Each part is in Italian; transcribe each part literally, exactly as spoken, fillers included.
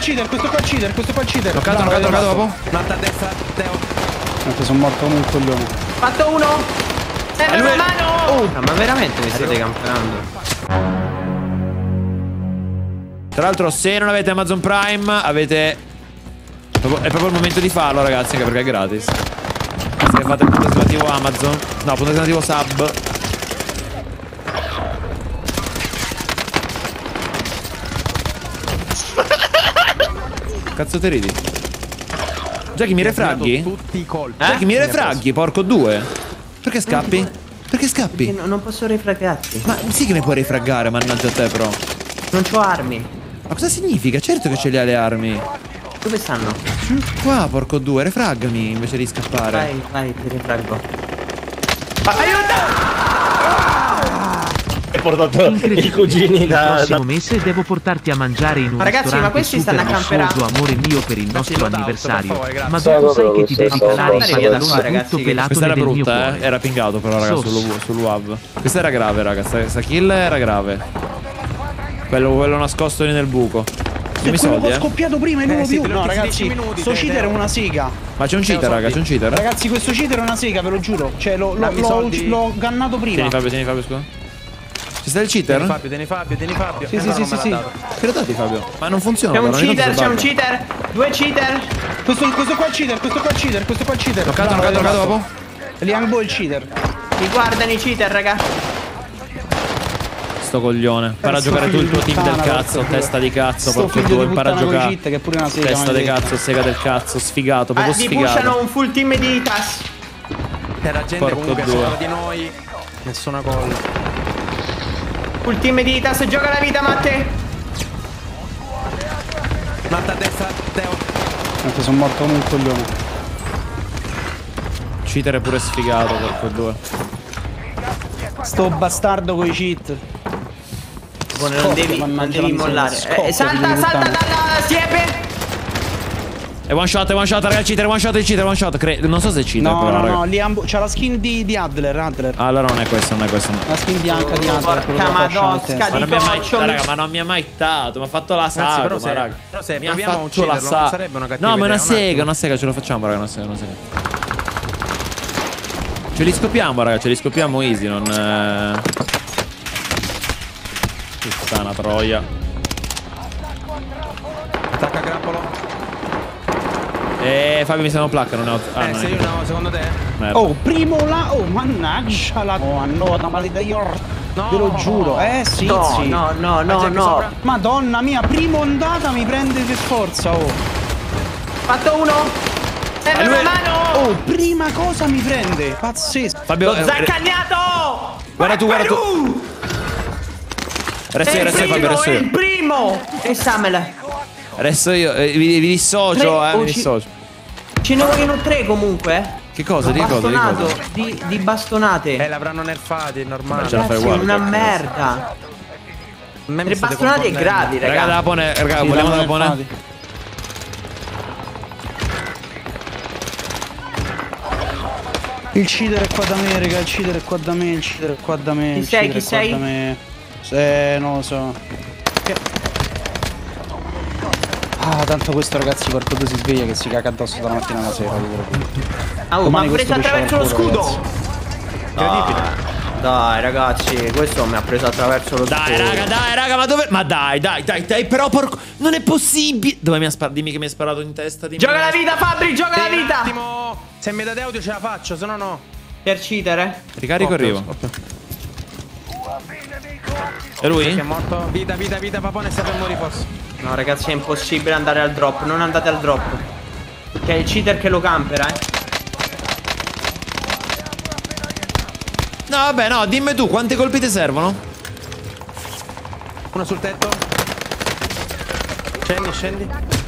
cheater, questo qua cheater, questo qua cheater. Toccato, toccato, toccato dopo. Matta a destra, Teo. Tanto sono morto come un coglione. Fatto uno. Serve una mano. Oh. No, ma veramente mi state camperando. Tra l'altro, se non avete Amazon Prime, avete... È proprio il momento di farlo, ragazzi, anche perché è gratis. Se fate il punto esclamativo Amazon. No, punto esclamativo sub. Cazzo te ridi? Già che mi refraghi? Tutti i colpi. Già che mi refraghi, porco due. Perché scappi? Perché scappi? Perché no, non posso refraggarti. Ma sì che mi puoi refraggare, mannaggia a te però. Non c'ho armi. Ma cosa significa? Certo che ce li ha le armi. Dove stanno? Qua, porco due, refraggami invece di scappare. Vai, vai, ti refraggo. Aiuta! Hai portato i cugini da... Il prossimo mese devo portarti a mangiare in un Ma ragazzi, ma ristorante questi super stanno a camperare. lussuoso, amore mio, per il Ragazzi, nostro loadout, anniversario. per favore, grazie. Ma Sì, dopo sai proprio, che ti sì, devi sì, calare sì, il sì, pantalone sì, ragazzi, tutto pelato Questa era del mio brutta, cuore. eh? Era pingato però, raga, Sos. sul, sul W A V. Questa era grave, raga. Questa kill era grave. Quello, quello nascosto lì nel buco. Dimmi Quello soldi, che ho eh. scoppiato prima in Eh, uno sì, più. te lo No, dici ragazzi, dieci minuti, sto te, cheater è Teo. una sega. Ma c'è un cheater, raga, c'è un cheater. Ragazzi, questo cheater è una sega, ve lo giuro. Cioè, l'ho Dammi soldi. gannato prima. Tieni Fabio, tieni Fabio, scusa. Ci sta il cheater? Tieni Fabio, tieni Fabio, tieni Fabio. Sì, Eh, sì, no, sì, non sì, me l'ha sì. dato. Che lo dati, Fabio? Ma non funziona. C'è un guarda, ogni tanto cheater, si c'è un bugga. cheater. Due cheater. Questo, questo qua è cheater, questo qua è cheater, questo qua è cheater. Toccato, Bravo, toccato, avete toccato fatto. dopo. Liang Bo è il cheater. Mi guardano i cheater, raga. Sto coglione. Impara a Sto giocare tu figlio il tuo di team del puttana, cazzo. porco Testa di cazzo, Sto porco figlio due. di Impara a puttana coi giocare. cheat, che è pure una sega. Testa di maledetta. cazzo, sega del cazzo. Sfigato, Ah, proprio vi sfigato. pushano un full team di tas. C'era gente Porco comunque due. sopra di noi. Nessuna gol. Full team di tas. Gioca la vita, Matte. Matta a destra, Teo. Tanto sono morto come un coglione. Cheater è pure sfigato, porco due. Sto bastardo coi cheat. Buono, non devi, non mannaggia devi la miseria, mollare. scoppia, Eh, salta, figlio di salta puttana. dalla siepe. È one shot, è one shot, raga, cheater, one shot, il cheater, one shot. Cre non so se è cheater, No, però, no, raga. no, Liang Bo- c'ha la skin di, di Adler, Adler. Ah, allora non è questo, non è questo. No. La skin bianca di Oh, Adler. porca quello con la fascia madosca in testa. Ma non mi ha mai, Coccio, raga, mi- ma non mi ha mai tato, mi ha fatto la saga, però ma se- raga. però se mi ha proviamo a fatto ucciderlo, la non saga. sarebbe una cattiva No, ma è una idea, un sega, attimo. una sega, ce lo facciamo, raga, una sega, una sega. Ce li scopiamo, raga, ce li scopiamo easy, non eh... Puttana troia. Attacca grappolo. Eh, Fabio mi servono placca, non ne ho. Ah, Eh, non sei è- una secondo te? merda. Oh, primo là. Oh, mannaggia la. Oh, annota maledetta io. No. Ve lo giuro. Eh, sì, No, sì. no, no, no, Jack no. sopra. Madonna mia, prima ondata mi prende per forza, oh. Fatto uno. Serve lui- una mano. Oh, prima cosa mi prende. Pazzesco. Fabio, Lo eh, zaccagnato. guarda tu, guarda tu. Uh, Resto è io, il resto io, Fabio, primo, resto è il io. primo. E Samela. Resto io, eh, vi, vi dissocio, Tre- eh, oh, mi ci- dissocio. Ce ne vogliono tre comunque. eh. Che cosa, di cosa, di Bastonato. cosa? Di, di bastonate. Eh, l'avranno nerfati, è normale. ce la fai Ragazzi, uguale, una cazzo. merda. A me mi Tre state bastonate confondendo. gravi, Raga, raga. da pone, raga, Sì, vogliamo davano da pone? nerfati. Il cheater è qua da me, raga, il cheater è qua da me, il cheater è qua da me. Chi il sei, cheater chi è qua sei? da me. Eh, non lo so. Che... Ah, tanto questo ragazzi, porco due si sveglia che si caga addosso dalla mattina alla sera. Ah, oh, ma Domani ha preso questo attraverso lo pesce al culo, scudo. Incredibile. Dai, ragazzi, questo mi ha preso attraverso lo Dai, scudo. raga, dai, raga, ma dove? Ma dai, dai, dai, dai, però porco. Non è possibile. Dove mi ha sparato? Dimmi che mi hai sparato in testa. Dimmi Gioca che la mi hai- vita, Fabri, gioca la Sì, un vita. attimo. Se mi date audio ce la faccio, se no no. Per cheater, eh. Ricarico, Scoppio, arrivo. scoppio. È lui? Che è morto. Vita, vita, vita, papone, sta per morire forse. No, ragazzi, è impossibile andare al drop. Non andate al drop. Che è il cheater che lo campera, eh. No, vabbè, no, dimmi tu, quante colpi ti servono? Uno sul tetto. Scendi, scendi.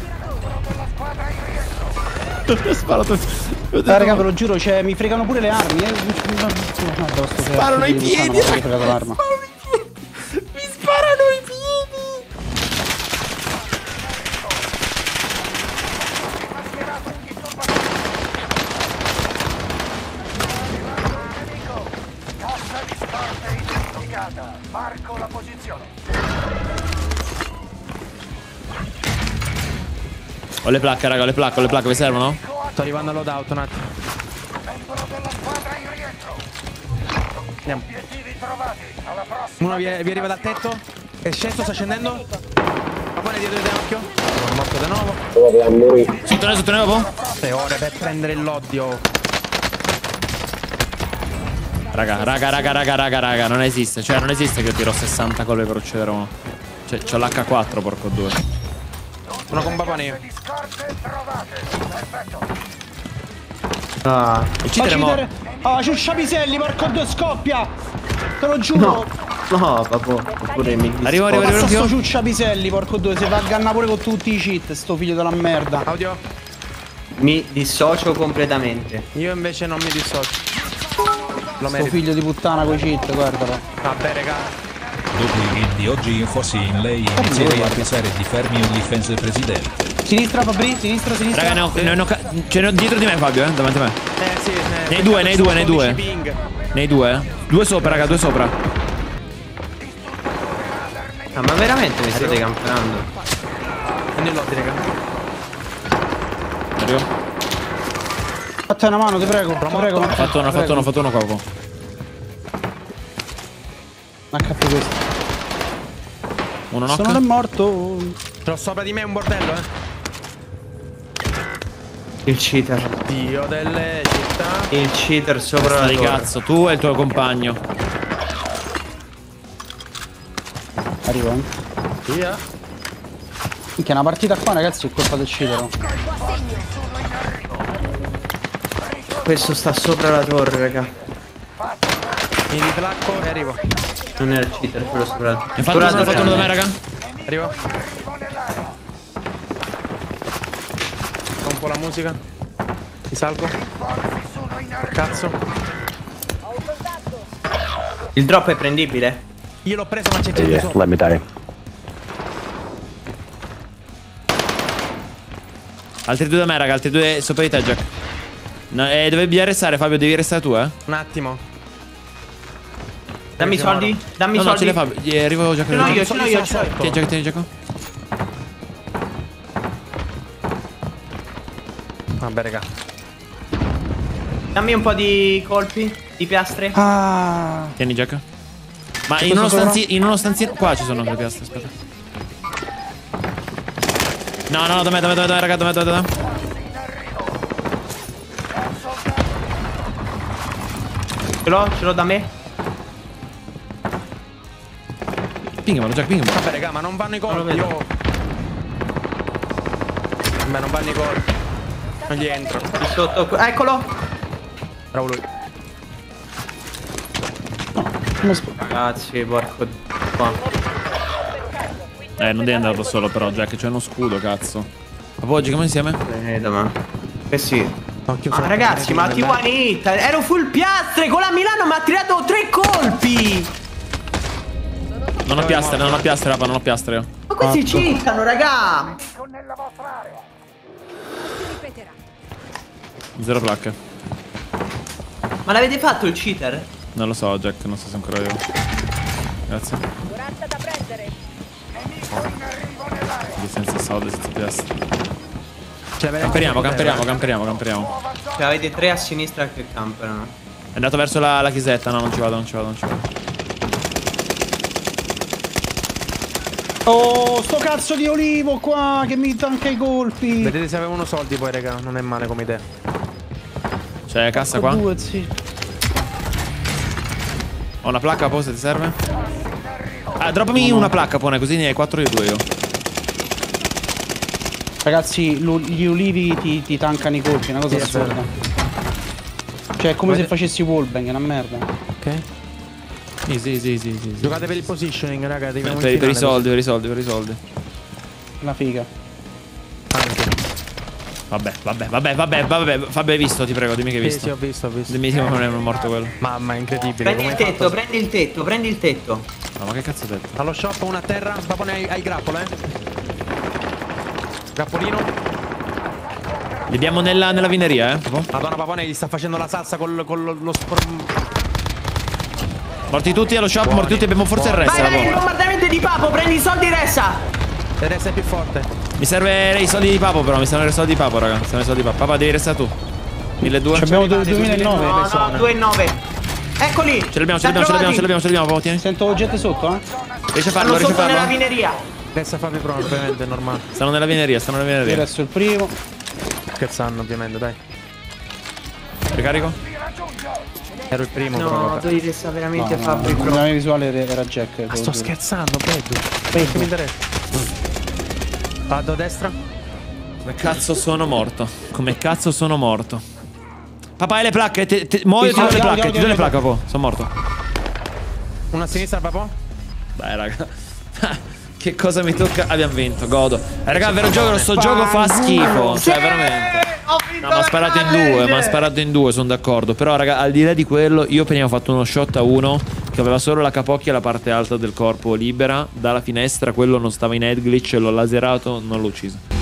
Mi ha sparato. Ah, raga, ve lo giuro, cioè, mi fregano pure le armi, eh. Sparano i piedi, Mi fregato l'arma. Mi sparano i piedi. Marco la posizione. Ho le placche, raga, ho le placche, ho le placche, vi servono? Sto arrivando all'loadout un attimo. Andiamo. Uno vi, vi arriva dal tetto. È sceso, sta scendendo. Papone dietro di te, occhio. Sono morto di nuovo. Sotto noi, sotto noi, dopo? Tre ore per prendere l'odio. Raga, raga, raga, raga, raga, raga, non esiste. Cioè, non esiste che io tiro sessanta colpi per uccidere uno. Cioè, c'ho l'H quattro, porco due. Uno con papone io. Ah. Il cheater è morto. Ah, ciuscia piselli, porco due, scoppia! Te lo giuro! No, no, papà. Oppure mi Arrivo, arrivo, Passa arrivo, sto arrivo. ciuccia piselli, porco due, si va a ganna pure con tutti i cheat, sto figlio della merda. Audio. Mi dissocio completamente. Io invece non mi dissocio. Lo Sto merito. figlio di puttana coi cheat, guardalo. Vabbè, raga. Dopo i video di oggi Infosin, lei inizierei a pensare di farmi un difenso del presidente. Sinistra Fabri, sinistra, sinistra. Raga, ne ho, ne ho, ca- ce ne ho dietro di me, Fabio, eh, davanti a me. Eh sì, eh, Nei due, nei due, nei due. ping. Nei due, eh. Due sopra, raga, due sopra. Ah, ma veramente mi state campionando? Prendi l'odio, raga. Arrivo. Fatti una mano, ti prego, ti prego. Ho fatto uno, ho fatto uno, ho fatto uno, Coco. H P questo. Uno Se non è knock. morto. C'ho sopra di me un bordello, eh. Il cheater. Dio delle città. Il cheater sopra Testa la di torre. cazzo, tu e il tuo compagno. Arrivo, eh. Via. Minchia, una partita qua, ragazzi, è colpa del cheater. Questo sta sopra la torre, raga. Mi riplacco e arrivo. Non era il cheater, quello sopra la torre. Ne ho fatto uno, ne ho fatto uno da me, raga. Arrivo. Fa un po' la musica. Ti salgo. Cazzo. Il drop è prendibile? Io l'ho preso ma c'è gente sopra. Let me die. Altri due da me, raga, altri due sopra di te, Jack. No, eh, dovevi restare, Fabio, devi restare tu, eh. Un attimo. Dammi i soldi, dammi i No, no, ce soldi. li Fabio. Eh, Arrivo, Jack. Ce l'ho io, arrivo. ce l'ho io, ce l'ho io. Tieni, Jack, tieni, Jack. Vabbè, raga. Dammi un po' di colpi, di piastre. Ah. Tieni, Jack. Ma in uno stanzino, in uno stanzino. Qua ci sono le piastre, aspetta. No, no, no, da me, da me, da me, da me, raga, da me, da me, da me. Ce l'ho, ce l'ho da me. Pingamelo, Jack, pingamelo. Vabbè, raga, ma non vanno i colpi. Io. Vabbè, non vanno i colpi. Non gli entro. Di sotto. que- Eccolo. Bravo lui. Come sp- Ragazzi, porco. Qua. Eh, non devi andare da solo, però, Jack, c'è uno scudo, cazzo. Ma poi giochiamo insieme? Eh, da me. Eh sì. Occhio Ma sopra. ragazzi, ma ti one hit. Ero full piastre. Con la Milano mi ha tirato tre colpi. Non ho piastre, non ho piastre, rapa, non ho piastre io. Ma questi cheatano, raga. Zero placche. Ma l'avete fatto il cheater? Non lo so, Jack, non so se ancora io. Grazie. Io senza soldi, senza piastre. Camperiamo, camperiamo, camperiamo, camperiamo. Cioè, avete tre a sinistra che camperano. È andato verso la, la chiesetta, no, non ci vado, non ci vado, non ci vado. Oh, sto cazzo di olivo qua che mi tanca i colpi. Vedete se avevano soldi poi, raga. Non è male come idea. C'è cassa qua? Due, sì. Ho una placca, poi se ti serve? Ah, droppami una placca, pone, così ne hai quattro io due io. Ragazzi, lo- gli olivi ti, ti tancano i colpi, è una cosa Sì, è assurda. vero. Cioè, è come Vede- se facessi wallbang, è una merda. Ok. Sì, sì, sì, sì, sì. Giocate per il positioning, raga. Per, arriviamo in per, per i finale, soldi, per i soldi, per i soldi. Una figa. Anche. Vabbè, vabbè, vabbè, vabbè, vabbè. Fabio, hai visto, ti prego, dimmi che hai Sì, sì, visto. ho visto, ho visto. Dimmi che non è morto quello. Mamma, è incredibile. Prendi come il hai tetto, fatto? prendi il tetto, prendi il tetto. No, ma che cazzo hai detto? Allo shop, una a terra. Papone hai, hai grappolo, eh. Grappolino. Li abbiamo nella, nella vineria, eh? Tipo. Madonna, Papone gli sta facendo la salsa con con lo, lo spor... Morti tutti allo shop, morti tutti, abbiamo forse il Vai, resto. vai, il vabbè. bombardamento di Papo, prendi i soldi Ressa. E adesso è più forte. Mi serve i soldi di Papo però, mi servono i soldi di Papo, raga. Mi servono i soldi di Papo. Papà, devi restare tu. milleduecento. Abbiamo duemilanove. No, no, due e nove. Eccoli. Ce l'abbiamo, ce l'abbiamo, ce l'abbiamo, ce l'abbiamo, ce l'abbiamo, Papo, tieni. Sento gente sotto, eh? Riesci a farlo, Stanno riesci a sotto nella farlo? vineria. Adesso Fabio Pro, ovviamente, è normale. Stanno nella vineria, stanno nella Io vineria. resto il primo. Scherzando, ovviamente, dai. Ricarico? Ero il primo, però No, vabbè. devi restare veramente No, no, Fabri no, Pro. la mia visuale era era Jack. te Ma lo sto giuro. scherzando, Pedro. Che mi interessa? Vado a destra. Come cazzo sono morto? Come cazzo sono morto? Papà, hai le placche? Te, te, muoio, Sì, ti do sì, le andiamo, placche, ti do le andiamo, placche, Papo. Sono morto. Una a sinistra, papà. Dai, raga. Che cosa mi tocca? Abbiamo vinto, godo. Eh, raga, vero gioco, sto gioco fa schifo. Cioè, veramente. Ho vinto No, ma ha la sparato in challenge! due, ma ha sparato in due, sono d'accordo. Però, raga, al di là di quello, io prima ho fatto uno shot a uno che aveva solo la capocchia e la parte alta del corpo libera. Dalla finestra, quello non stava in head glitch, l'ho laserato, non l'ho ucciso.